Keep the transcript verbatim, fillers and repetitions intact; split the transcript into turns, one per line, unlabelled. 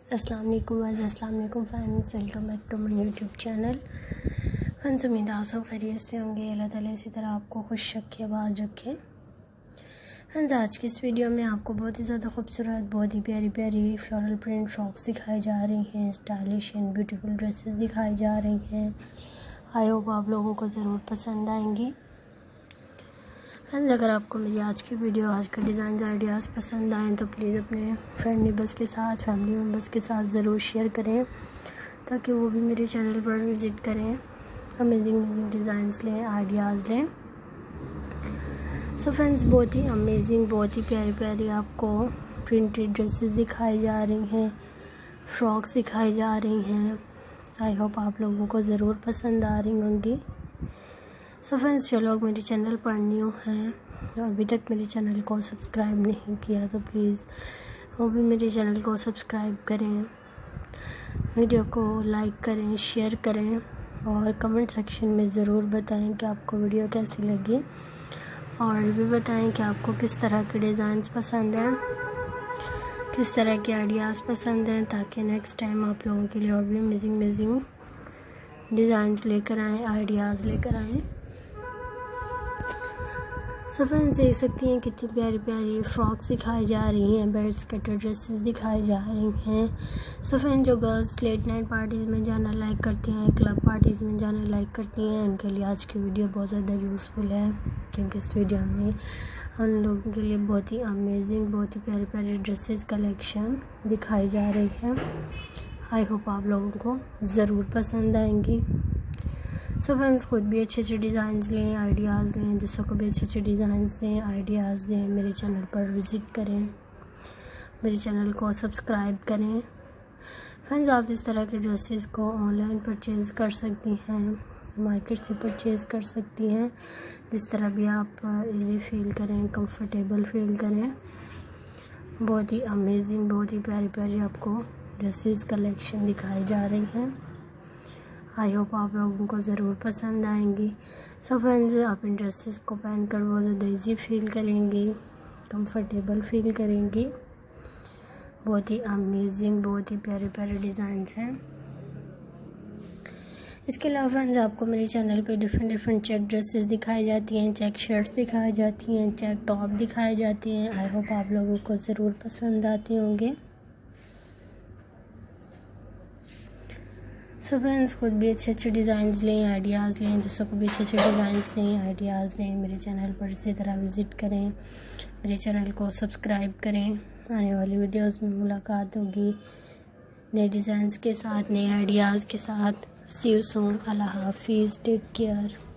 अस्सलाम वालेकुम वाज़ अस्सलाम वालेकुम friends, welcome back to my YouTube channel. Friends, उम्मीद है आप सब खैरियत से होंगे। अल्लाह ताला इसी तरह आपको खुश रखे, आबाद रखे। फ्रेंड्स, आज की इस वीडियो में आपको बहुत ही ज़्यादा खूबसूरत, बहुत ही प्यारी प्यारी फ्लोरल प्रिंट फ्रॉक्स दिखाई जा रही हैं। स्टाइलिश एंड ब्यूटीफुल ड्रेसेस दिखाई जा रही हैं। आई होप आप लोगों को ज़रूर पसंद आएंगी। फ्रेंड्स, अगर आपको मेरी आज की वीडियो, आज का डिज़ाइन आइडियाज़ पसंद आएँ तो प्लीज़ अपने फ्रेंड नेबर्स के साथ, फैमिली मेम्बर्स के साथ ज़रूर शेयर करें, ताकि वो भी मेरे चैनल पर विज़िट करें, अमेजिंग अमेजिंग डिज़ाइंस लें, आइडियाज़ लें। सो फ्रेंड्स, बहुत ही अमेजिंग, बहुत ही प्यारी प्यारी आपको प्रिंटेड ड्रेसेस दिखाई जा रही हैं, फ्रॉक्स दिखाई जा रही हैं। आई होप आप लोगों को ज़रूर पसंद आ रही होंगी। सो फ्रेंड्स, जो लोग मेरे चैनल पर न्यू हैं, जो अभी तक मेरे चैनल को सब्सक्राइब नहीं किया, तो प्लीज़ वो भी मेरे चैनल को सब्सक्राइब करें, वीडियो को लाइक करें, शेयर करें और कमेंट सेक्शन में ज़रूर बताएं कि आपको वीडियो कैसी लगी, और भी बताएं कि आपको किस तरह के डिज़ाइंस पसंद हैं, किस तरह के आइडियाज़ पसंद हैं, ताकि नेक्स्ट टाइम आप लोगों के लिए और भी अमेजिंग अमेजिंग डिज़ाइंस लेकर आएँ, आइडियाज़ लेकर आएँ। सो फ्रेंड्स, देख सकती हैं कितनी प्यारी प्यारी फ्रॉक्स दिखाई जा रही हैं, बेल्ट स्कर्टेड ड्रेसेस दिखाई जा रही हैं। सो फ्रेंड्स, जो गर्ल्स लेट नाइट पार्टीज़ में जाना लाइक करती हैं, क्लब पार्टीज़ में जाना लाइक करती हैं, उनके लिए आज की वीडियो बहुत ज़्यादा यूज़फुल है, क्योंकि इस वीडियो में हम लोगों के लिए बहुत ही अमेजिंग, बहुत ही प्यारे प्यारे ड्रेसेस कलेक्शन दिखाई जा रही है। आई होप आप लोगों को ज़रूर पसंद आएंगी। सो फ्रेंड्स, खुद भी अच्छे अच्छे डिज़ाइंस लें, आइडियाज़ लें, दूसरों को भी अच्छे अच्छे डिज़ाइंस दें, आइडियाज़ दें। मेरे चैनल पर विज़िट करें, मेरे चैनल को सब्सक्राइब करें। फ्रेंड्स, आप इस तरह के ड्रेसेस को ऑनलाइन परचेज़ कर सकती हैं, मार्केट से परचेज़ कर सकती हैं, जिस तरह भी आप इजी फील करें, कंफर्टेबल फील करें। बहुत ही अमेजिंग, बहुत ही प्यारी प्यारी आपको ड्रेसेस कलेक्शन दिखाई जा रही हैं। आई होप आप लोगों को ज़रूर पसंद आएंगी। सो फ्रेंड्स, आप इन ड्रेसेस को पहनकर बहुत ज़्यादा ईजी फील करेंगी, कंफर्टेबल फील करेंगी। बहुत ही अमेजिंग, बहुत ही प्यारे प्यारे डिज़ाइंस हैं। इसके अलावा फ्रेंड्स, आपको मेरे चैनल पे डिफरेंट डिफरेंट चेक ड्रेसेस दिखाई जाती हैं, चेक शर्ट्स दिखाई जाती हैं, चेक टॉप दिखाई जाती हैं। आई होप आप लोगों को ज़रूर पसंद आती होंगे। सो फ्रेंड्स, खुद भी अच्छे अच्छे डिज़ाइंस लें, आइडियाज़ लें, दूसरों को भी अच्छे अच्छे डिज़ाइंस लें, आइडियाज़ लें। मेरे चैनल पर इसी तरह विज़िट करें, मेरे चैनल को सब्सक्राइब करें। आने वाली वीडियोस में मुलाकात होगी नए डिज़ाइंस के साथ, नए आइडियाज़ के साथ। सी यू सून। अल्लाह हाफिज़, टेक केयर।